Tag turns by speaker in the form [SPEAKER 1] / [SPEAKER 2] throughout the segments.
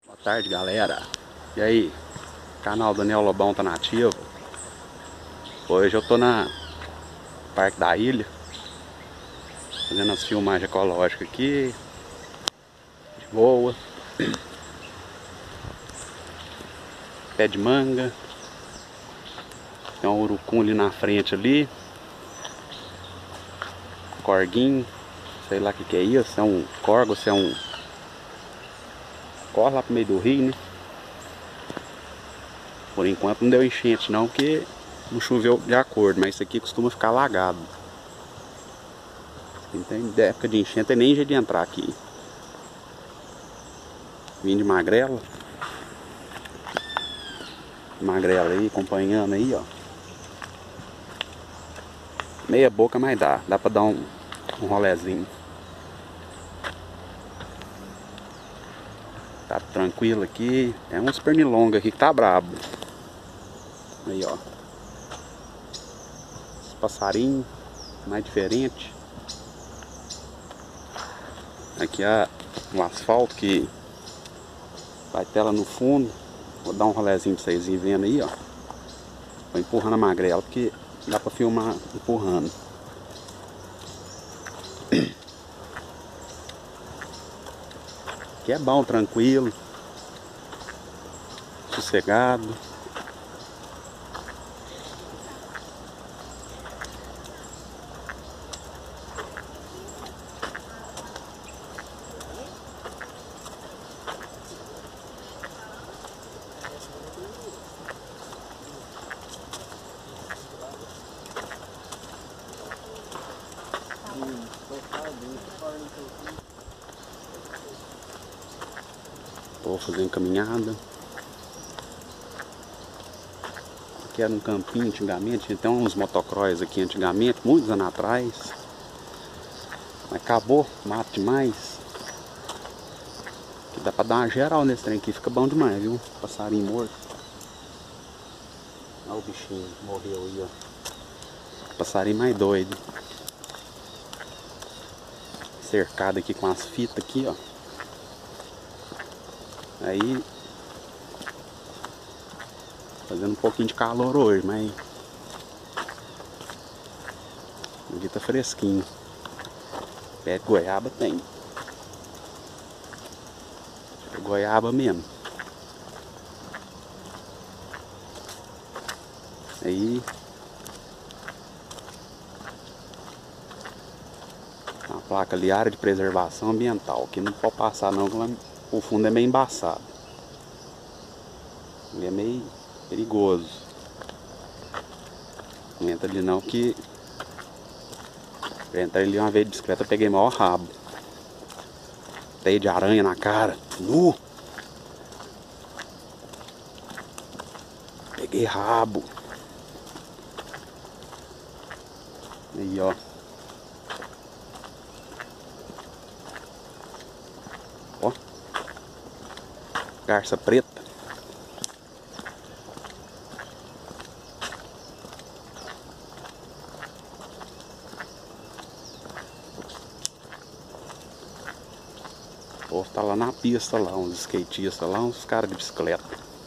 [SPEAKER 1] Boa tarde, galera. E aí, canal Daniel Lobão tá nativo. Hoje eu tô na Parque da Ilha, fazendo as filmagens ecológicas aqui, de boa. Pé de manga. Tem um urucum ali na frente ali. Corguinho, sei lá o que é isso, se é um corgo, se é um... Corre lá pro meio do rio, né? Por enquanto não deu enchente não, porque não choveu de acordo, mas isso aqui costuma ficar alagado. Não tem época de enchente, tem nem jeito de entrar aqui. Vim de magrela. Magrela aí, acompanhando aí, ó. Meia boca, mas dá pra dar um rolezinho. Tá tranquilo aqui. É uns pernilonga aqui que tá brabo. Aí, ó. Os passarinhos mais diferente. Aqui é o asfalto que vai tela no fundo. Vou dar um rolezinho pra vocês irem vendo aí, ó. Vou empurrando a magrela porque dá pra filmar empurrando. Aqui é bom, tranquilo, sossegado. Tô fazendo caminhada. Aqui era um campinho antigamente, tinha até uns motocross aqui antigamente, muitos anos atrás. Mas acabou, mato demais. Aqui dá pra dar uma geral nesse trem aqui, fica bom demais, viu? Passarinho morto. Olha o bichinho, morreu aí, ó. Passarinho mais doido. Cercado aqui com as fitas aqui, ó. Aí fazendo um pouquinho de calor hoje, mas aqui tá fresquinho. Pé de goiaba tem. É goiaba mesmo. Aí a placa ali, área de preservação ambiental, que não pode passar não, o fundo é meio embaçado. Ele é meio perigoso. Não entra ali não, que eu entrei ali uma vez de bicicleta, eu peguei maior rabo. Teia de aranha na cara. Peguei rabo. Aí, ó. Ó. Garça preta. O povo tá lá na pista, lá, uns skatistas lá, uns caras de bicicleta.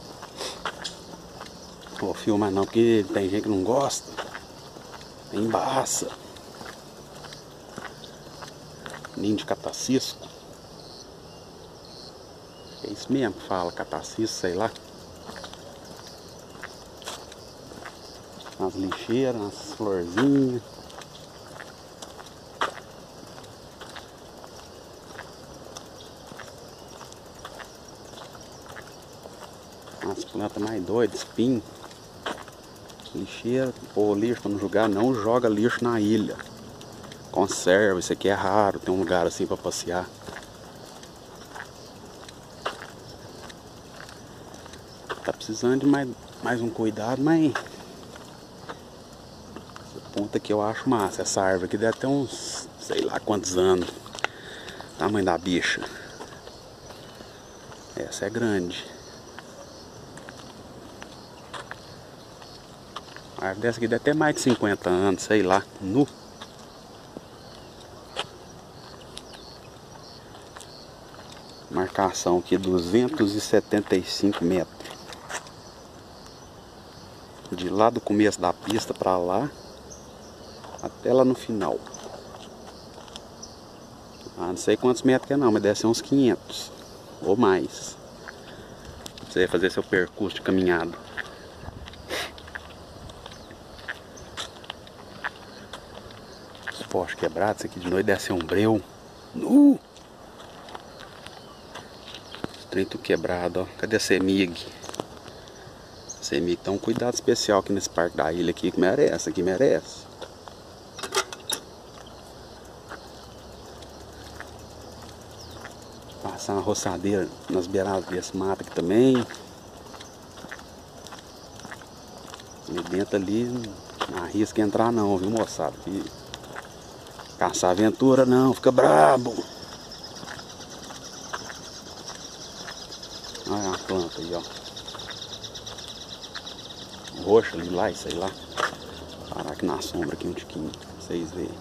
[SPEAKER 1] Não vou filmar não, porque tem gente que não gosta. Embaça. Ninho de catacisco. É isso mesmo que fala, catacisco, sei lá. As lixeiras, as florzinhas. As plantas mais doidas, espinho. Lixeira, pô, lixo pra não jogar, não joga lixo na ilha. Conserva, isso aqui é raro, tem um lugar assim pra passear. Tá precisando de mais um cuidado, mas essa ponta aqui eu acho massa. Essa árvore aqui deve ter uns, sei lá quantos anos. Tamanho da bicha. Essa é grande. A árvore dessa aqui deve ter mais de 50 anos, sei lá. Nu. Marcação aqui 275 metros. De lá do começo da pista pra lá até lá no final. Ah, não sei quantos metros que é não, mas deve ser uns 500 ou mais. Você vai fazer seu percurso de caminhada. Os postes quebrados, isso aqui de noite deve ser um breu. Os trem tudo quebrado, ó. Cadê a CEMIG? CEMIG tá um cuidado especial aqui nesse parque da ilha aqui, que merece, aqui merece. Passar uma roçadeira nas beiradas desse mato aqui também. E dentro ali não arrisca entrar não, viu, moçada? E caçar aventura não, fica brabo. Olha a planta aí, ó. Roxa, lilás, sei lá. Parar aqui na sombra aqui um tiquinho, pra vocês verem.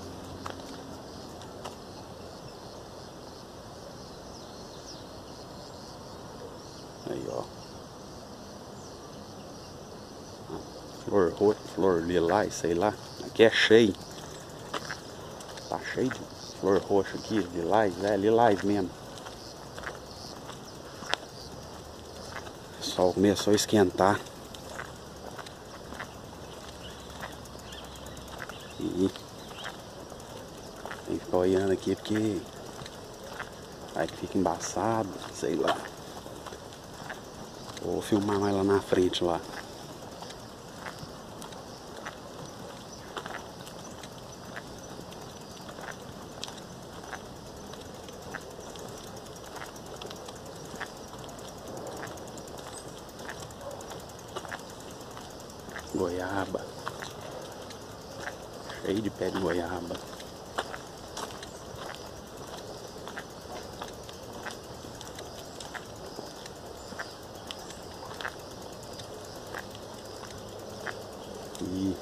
[SPEAKER 1] Aí, ó. Flor lilás, sei lá. Aqui é cheio. Tá cheio de flor roxa aqui, lilás, é lilás mesmo. O sol começou a esquentar. E tem que ficar olhando aqui porque vai que fica embaçado, sei lá. Vou filmar mais lá na frente lá. Goiaba. Cheio de pé de goiaba. E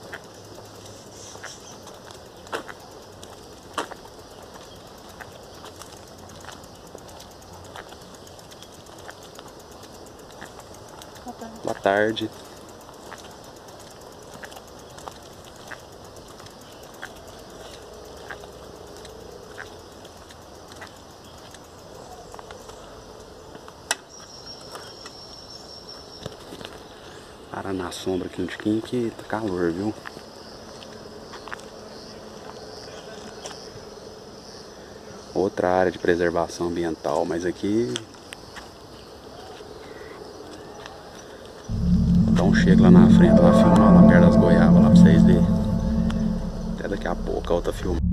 [SPEAKER 1] boa tarde. Parar na sombra aqui um tiquinho que tá calor, viu? Outra área de preservação ambiental, mas aqui vou dar um chego lá na frente, lá filmar lá perto das goiabas lá pra vocês verem. Até daqui a pouco a outra filma.